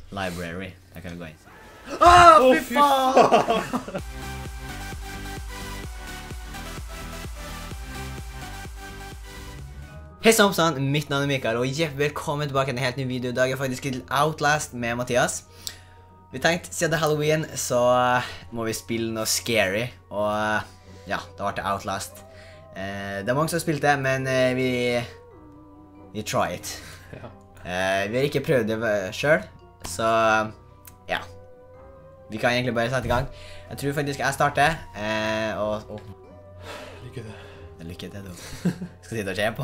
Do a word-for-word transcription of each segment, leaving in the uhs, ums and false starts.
Library. Der kan vi gå inn. Åh, fy faen! Hei samsan, mitt navn er Mikael, og Jeff, velkommen tilbake til en helt ny video. I dag er faktisk til Outlast med Mathias. Vi tenkte, siden det er Halloween, så må vi spille noe scary, og ja, da ble det Outlast. Eh, det er mange som har spilt det, men eh, vi... Vi try it. Ja. Eh, vi har ikke prøvd det selv, så ja. Vi kan egentlig bare sette i gang. Jeg tror faktisk jeg starter, eh, og... og Lykke til. Lykke til, du. Skal sitte og se på.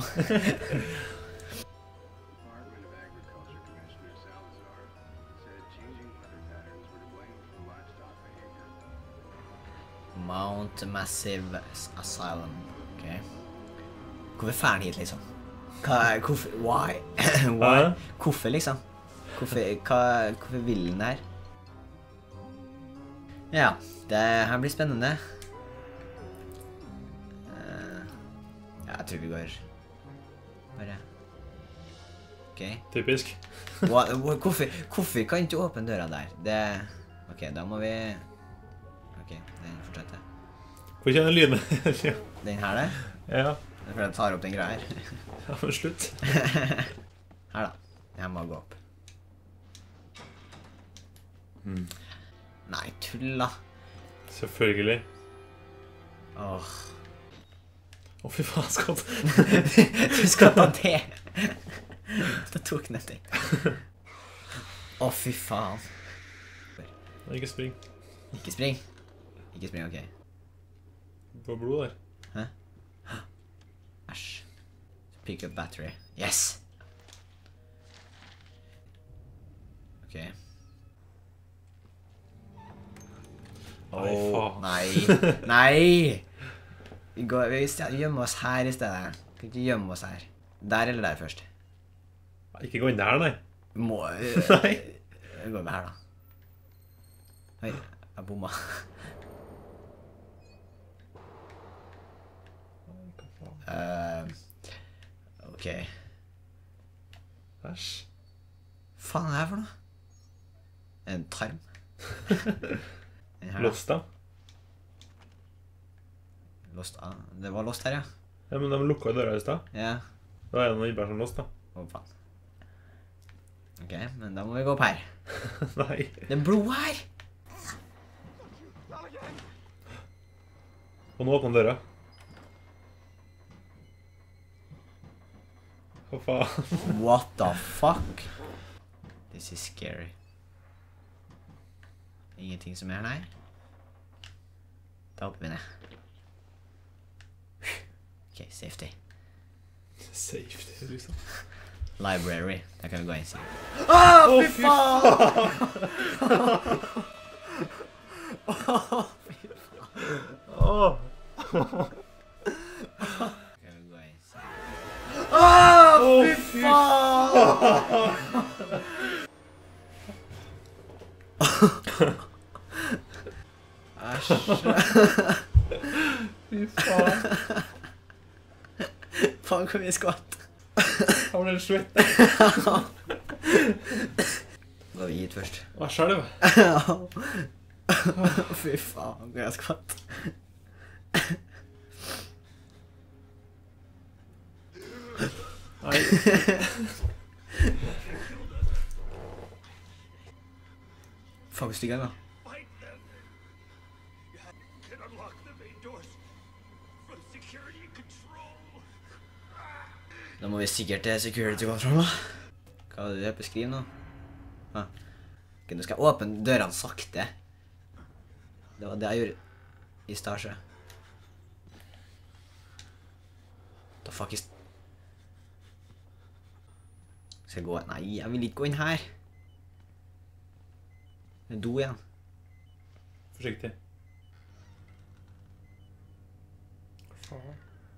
Mount Massive Asylum. Ok. Hvorfor fer han hit, liksom? Hva, hvorfor, why? Why? Hvorfor, liksom? Hvorfor, hva, hvorfor vil den her? Ja, det her blir spennende. Jeg tror vi går bare ok Typisk. hvorfor, hvorfor kan ikke åpne døra der? Det, ok, da må vi ok, den fortsetter Hvor kjenner lyden? Den her der? Ja. Det er fordi jeg tar opp den greia her. Ja, men slutt. Her da, jeg må gå opp. Mm. Nei, tulla. Selvfølgelig. Åh. Å, fy faen, skatt. Du skal ta det. Da tok den etter. Å, fy faen. Ikke spring. Ikke spring. Ikke spring, ok. Det var blod der. Hæ? Æsj. Pick up battery. Yes! Ok. Nei, faen. Nei. Nei! Vi, går, vi gjemmer oss her i stedet. Vi kan ikke gjemme oss her. Der eller der først? Ikke gå inn der, nei. Må... Nei. Vi går med her, da. Oi, jeg bomma. Uh, ok. Æsj. Faen er det her for noe? En tarm. Lost da? Lost, ah, det var lost her, ja. Ja, men de lukket døra i sted. Ja. Da er det noe innbær som lost da. Å, faen. Ok, men da må vi gå opp her. Nei. Det er blod her! Og nå åpner døra. Hva faen? What the fuck? This is scary. Ingenting som er her, nei. Da hopper vi ned. Ok, safety. Safety, liksom. Library. Der kan vi gå inn siden. Åh, fy faen! Åh, fy faen. Åh! Kan vi gå inn siden. Åh, fy faen! Æsj. Fy faen. Faen, hvor mye skvatt. Jeg ble svett. Gå vi hit først. Hva skjer det? Fy faen, hvor jeg skvatt. Nei. Faen, hvor stygg er den da? Da må vi sikkert til security control da. Hva er det du beskriver nå? Ah. Ok, nå skal jeg åpne dørene sakte. Det var det jeg gjorde i stasje. Da fuck is... Skal jeg gå... Nei, jeg vil ikke gå inn her. Det er do igjen. Forsiktig. Faen.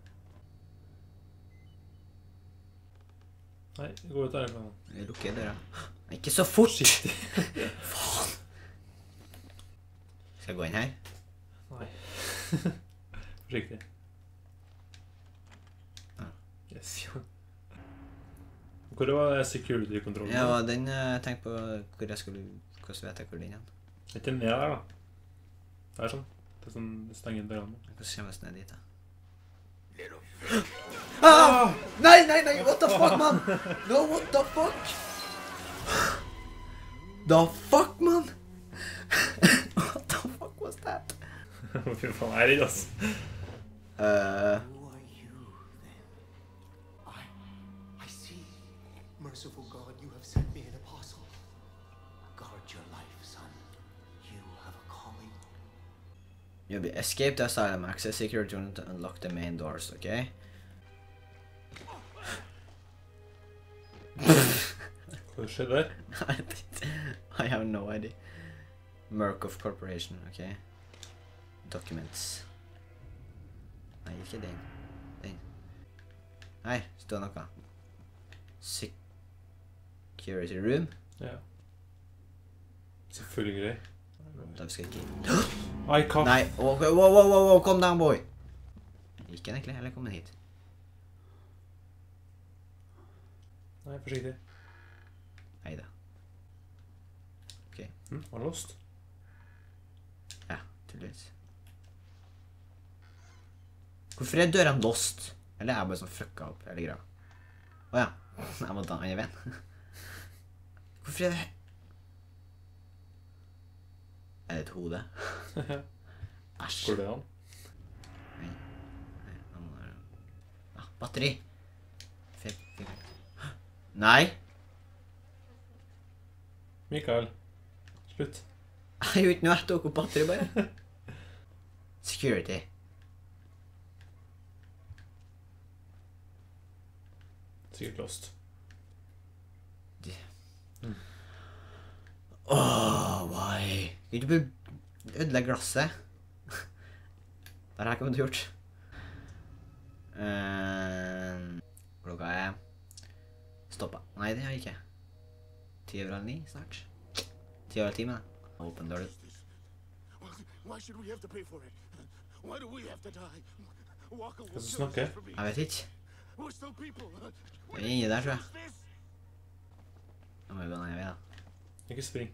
Nei, gå ut der. Jeg lukker døra. Ikke så fort! Forsiktig. Faen! Skal jeg gå inn her? Nei. Forsiktig. Ja. Yes. Hvor var det security-kontrollen? Ja, den uh, tenkte på hvor jeg skulle... Hvordan vet jeg hvor den er? Ikke ned der, da. Det er sånn. Det er sånn stenger dørene. Hvordan kommer jeg ned dit, da? Ah! Nei, nei, nei! What the fuck, man? No, what the fuck? The fuck, man? What the fuck was that? Fy faen, jeg er redd, ass. Uh, Who are you, then? I... I see. Merciful God, you have sent me an apostle. Guard your life, son. You have a calling. You'll be escape the asylum, access security room to unlock the main doors, okay? Hva skjedde der? I have no idea. Murkoff Corporation, okay? Documents. Nei, ikke den. Den. Nei, står noe. Security room. Ja. Selvfølgelig. Da skal jeg ikke... Ai, hva? Nei, wow, wow, wow, wow, wow, kom down, boy! Gikk den egentlig, eller kom den hit? Nei, forsiktig. Neida. Ok, Hm, var lost? ja, tydeligvis. Hvorfor er døren lost? Eller er jeg bare sånn fucka opp, eller greia? Åja, jeg må ta en annen venn. Hvorfor er det... Er det et hode? Æsj. Går det an? Nei. Nei, han er... Ah, batteri. Fem, fem. Nei. Mikael. Slutt. Jeg gjorde ikke noe, jeg tok opp batteri bare. Security. Sikkert lost. Åh, why? Kan du bare ødelegge glasset? Det her kan du gjort. Uh, klokka er... Stoppa. Nei, det har jeg ikke. Ti over halv ni, snart. Ti over halv ti, men åpen dør du. Why should we have to pay for it? Why do we have to die? Walker will Hva som kill us snakker? for me. Jeg vet ikke. We're still people. Det er inni der, tror jeg. What's this? Nå må vi gå ned, ja. Ikke spring.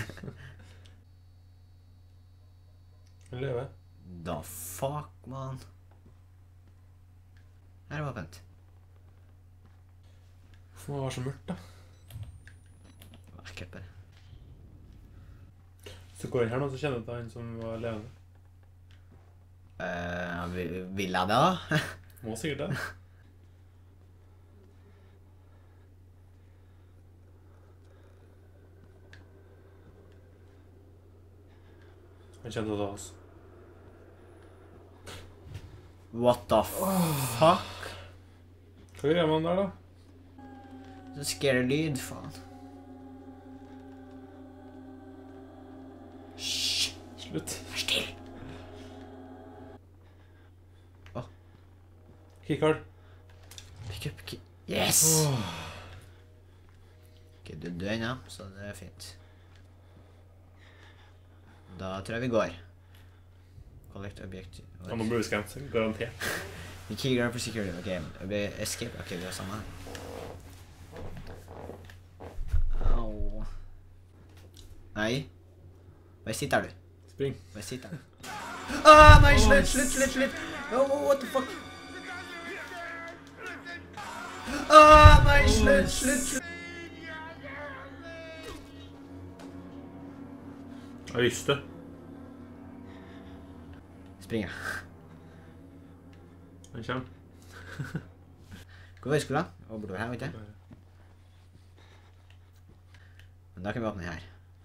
Han lever. The fuck, man. Her er åpent. Hvorfor må det være så mørkt, da? Det var ekkelt bare. Så går jeg her nå, så kjenner jeg til han som var levende. Uh, vil, vil jeg det da? Må sikkert det. Han kjente det oss. What the fuck? Hva gjør man der, da? Så scary lyd, faen. Hysj, Slutt. vær still. Keycard. Pick up key. Yes! Ok, du dør ennå, så det er fint. Da tror jeg vi går. Collect object. Ja, nå blir vi skremt. Garantert. The key guard for security. Ok, okay. Escape. Ok, vi har samme. Au. Nei. Bare sitt der, du. Spring. Bare sitt der. Ah, nei, slutt, slutt, slutt, slutt. Oh, what the fuck? Ah, nei, slutt, slutt, slutt. Jeg visste. Springer. Han kommer. Hvor vei skulle han? Og bortover her, vet jeg. Men da kan vi åpne her.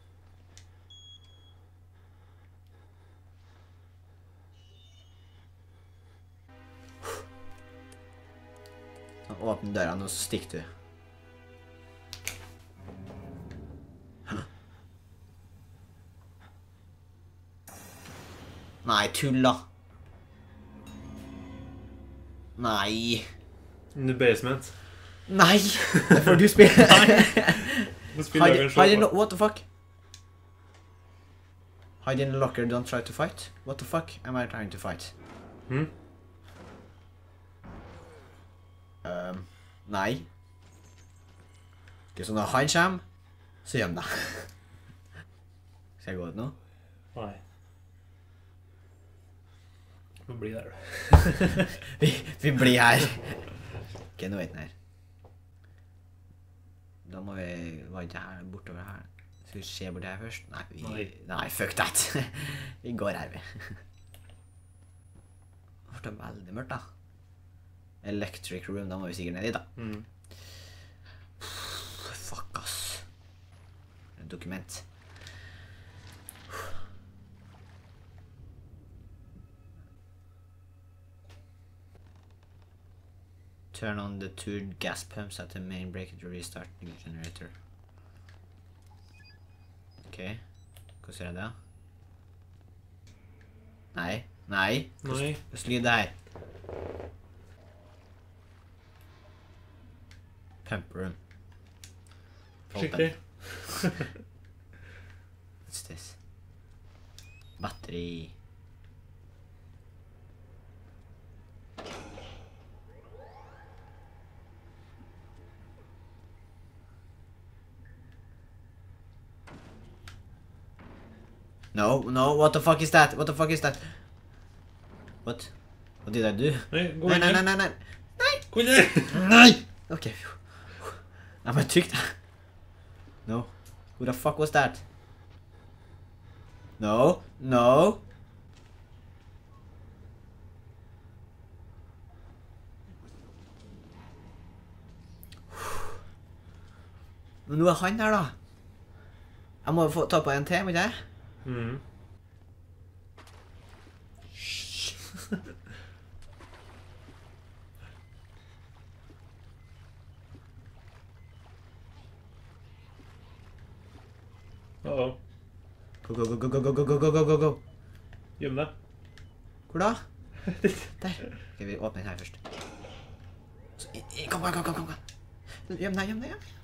Så åpne døra, og så stikker du. Nei, tulla. Nei. In the basement. Nei! Det får du spille. Nå spiller jeg en Hide, hide in show. the, what the fuck? Hide in the locker, don't try to fight. What the fuck am I trying to fight? Hm? Um, nei. Ikke sånn når han kommer, så gjem deg. Skal jeg gå ut nå? Nei. Du får bli der, du. vi, vi blir her. Ok, nå vet den her. Da må vi, var ikke her, bortover her. Skal vi se bort her først? Nei, vi, Nei. nei, fuck that. vi går her, vi. Det ble veldig mørkt da. Electric room, da må vi sikkert ned i da. Mm. Fuck, ass. Dokument. Turn on the two gas pumps at the main breaker to restart the generator. Ok, hvordan er det da? Nei, nei. Nei. Hvordan lyder det her? Pump room. Skikkelig. What's this? Batteri. No, no, what the fuck is that? What the fuck is that? What? What did I do? Nei, gå Nei, inn nei, her. nei, nei, nei. Gå inn her! Nei! Ok. Jeg bare trykte. No. Who the fuck was that? No, no. Men nå er han her da. Jeg må få ta på en til, må ikke jeg? Mm. Uh-oh. Go, go, go, go, go, go, go, go, go, go, go. Gjem deg. Hvor da? Der. Ok, vi åpner den her først. Så, i, i, kom, kom, kom, kom, kom. Gjem deg, gjem deg, gjem deg.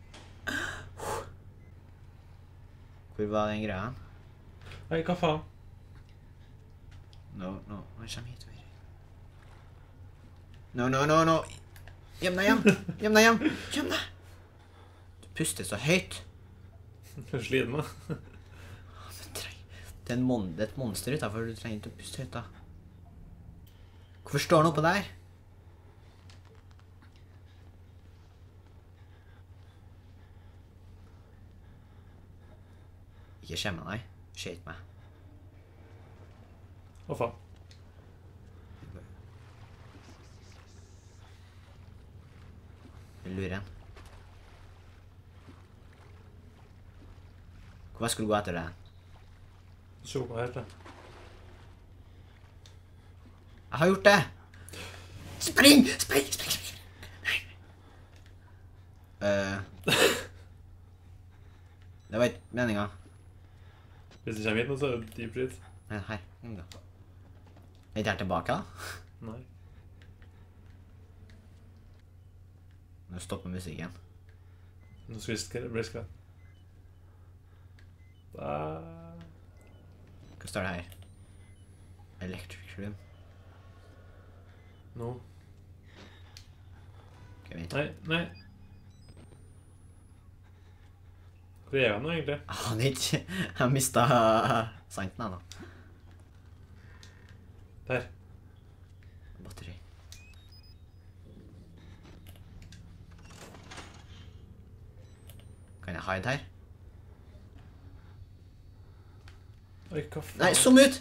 Hvor var den greia? Nei, hva faen? No, no, han kommer hit. No, no, no, no. Gjem deg, gjem. Gjem deg, gjem. Gjem deg. Du puster så høyt. Du sliter meg. Det er, en mon det er et monster utenfor, du trenger ikke å puste høyt da. Hvorfor står han oppe der? Ikke skjemme deg, skjeit meg. Å faen. Jeg lurer en. Hva skulle du gå etter det? Se hva heter det. Jeg har gjort det! Spring! Spring! Spring! Spring! Uh, det var ikke meningen. Hvis det kommer hit nå, så er det deep shit. Men her, kom da. Er ikke her tilbake da? Nei. Nå stopper musikken. Nå skal vi skre- bli skrevet. Da... Hva står det her? Electric room. Nå. Ok, vent. Nei, nei. Hvor er han nå egentlig? Jeg aner ikke. Jeg har mistet santen her nå. Der. Batteri. Kan jeg hide her? Oi, hva faen? Nei, zoom ut!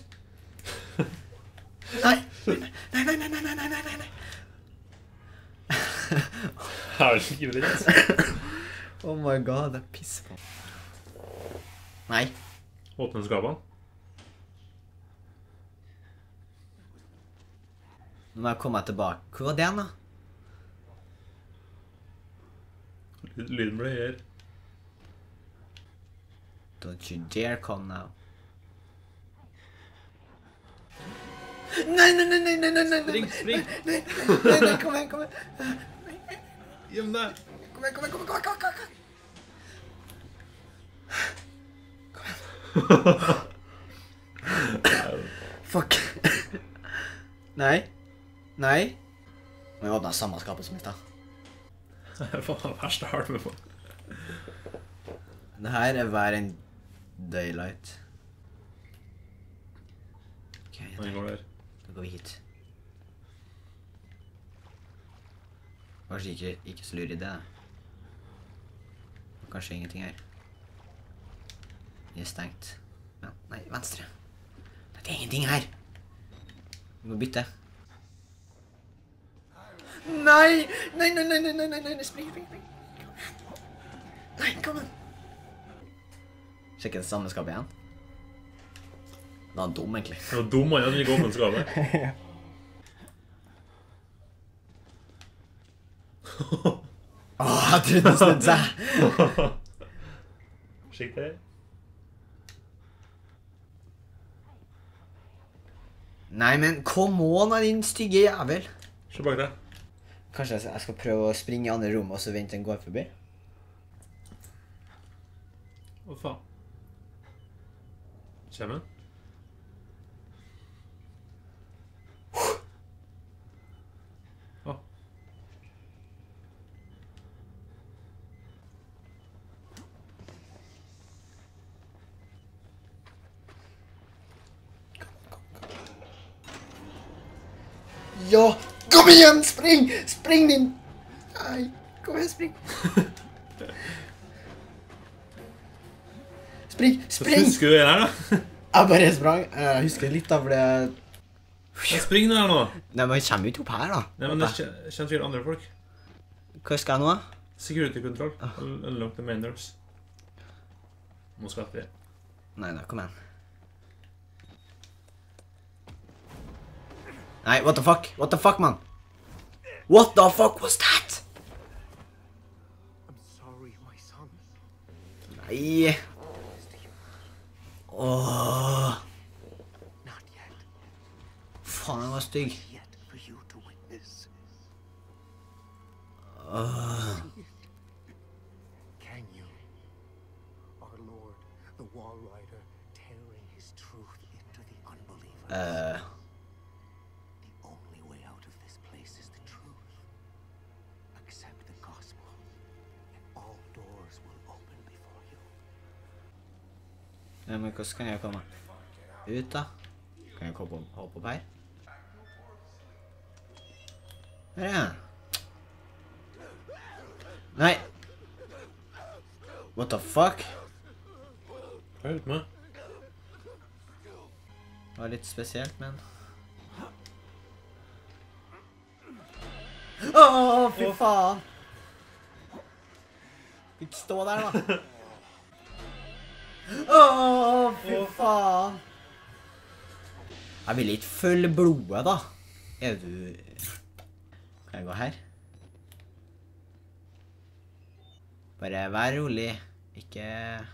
Nei! Nei, nei, nei, nei, nei, nei, nei, nei. Jeg har ikke vridd. Oh my god, det er piss på. Nei. Åpne skapene. Nå må jeg komme meg tilbake. Hvor var det da? Lyd- Lyden ble her. Don't you dare come now. Nei, nei, nei, nei, nei, nei, nei, Spring, spring. nei, nei, nei, kom igjen, kom igjen. Gjem deg. Kom igjen, kom igjen, kom igjen, kom igjen, kom igjen. Fuck. Nei. Nei. Må jeg åpne samme skapet som i stad. Det er faen det verste jeg har med på. Det her er hver en daylight. Ok, Han går der. da går vi hit. Kanskje ikke, ikke så lur i det. Kanskje ingenting her. Det er stengt. Ja, nei, venstre. Det er ingenting her. Vi må bytte. Nei! Nei, nei, nei, nei, nei, nei, nei, spring, spring, spring. Nei, kom igjen. Sjekke det samme skapet igjen. Det var dum, egentlig. Det var dum, han hadde ikke åpnet skapet. Åh, jeg trodde det snudde seg. Skikk det. Nei, men kom on, din stygge jævel. Se bak deg. Kanskje jeg skal prøve å springe i andre rom og så vente den går forbi? Hva faen? Kjem den? Åh. Ja, kom igjen, spring! Spring din! Nei, kom igjen, spring. Spring, Så spring! husker du det her da? Jeg bare sprang. Jeg husker litt av det. Jeg springer der nå. Nei, men jeg kommer jo ikke opp her da. Nei, men det kjen- kjenner sikkert andre folk. Hva skal jeg nå? Security control. Unlock the main doors. Nå skal vi. Nei, da, kom igjen. Nei, what the fuck? What the fuck, man? What the fuck was that? I'm sorry, my son. Nei. Åh. Not yet. Faen, den var stygg. Yet for you to witness. Åh. Can you? Our Lord, the Wall Rider, tearing his truth into the unbelievers. Eh, The only way out of this place is the truth. Accept the gospel, and all doors will open before you. ja, men hvordan kan jeg komme ut da? Kan jeg hoppe opp, hoppe opp her? Her er jeg. Nei. What the fuck? Hva er det med? Det var litt spesielt, men... Åh, fy faen! Ikke stå der, da. Åh, fy faen! Jeg vil ikke følge blodet, da. Er du... Kan jeg gå her? Bare vær rolig. Ikke...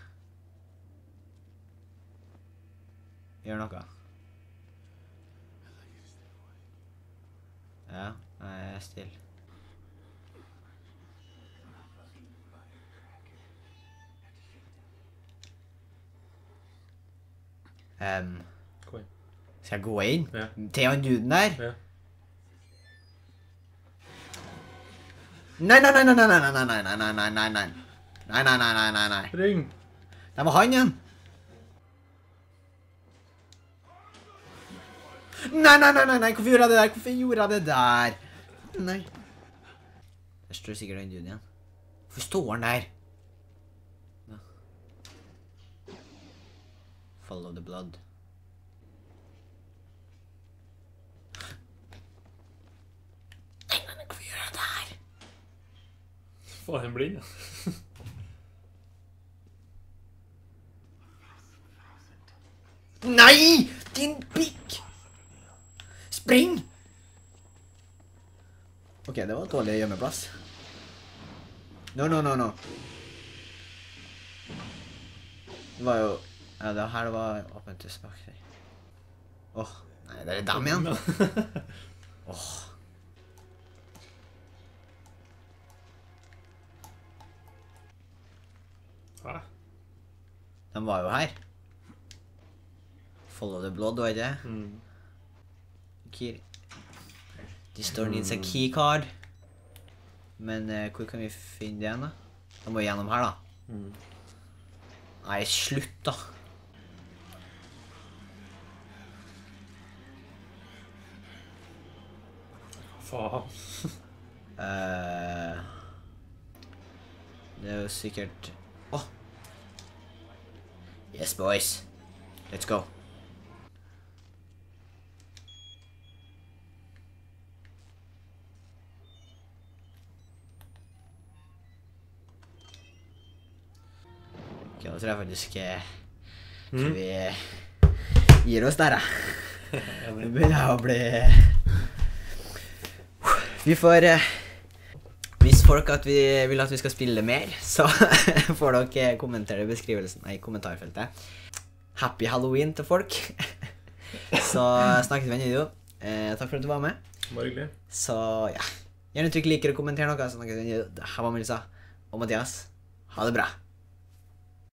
Gjør noe. Ja, jeg er still. Um, Gå inn. skal jeg gå inn? Ja. Til han duden der? Ja. Nei, nei, nei, nei, nei, nei, nei, nei, nei, nei, nei, nei, nei. Nei, nei, nei, nei, nei, nei. Ring! Det var han igjen. Nei, nei, nei, nei, nei, hvorfor gjorde jeg det der? Hvorfor gjorde jeg det der? Nei. Der står sikkert han duden igjen. Hvorfor står han der? Ja. Follow the blood. Nei, nei, nei, hvorfor gjør jeg det her? Faen, han blind. Nei! Din pikk! Spring! Ok, det var dårlig gjemmeplass. No, no, no, no. Det var jo... Ja, det her var åpent til bak der. Åh, nei, det er dem igjen. Åh. Hæ? De var jo her. Follow the blood, var ikke det? Mm. Key. De står needs a keycard. Men eh, hvor kan vi finne det igjen da? Da må vi gjennom her da. Mm. Nei, slutt da. Faen. Eh, det er jo sikkert... Åh! Yes, boys. Let's go. Ok, nå tror jeg faktisk eh, tror vi gir oss der, da. Det begynner å bli... Vi får... eh, Hvis folk at vi vil at vi skal spille mer, så får dere kommentere i beskrivelsen, nei, i kommentarfeltet. Happy Halloween til folk. Så snakkes vi i en video. Eh, takk for at du var med. Bare hyggelig. Så ja, gjerne trykk liker og kommenter noe, så snakkes vi i en video. Det her var Melissa og Mathias. Ha det bra.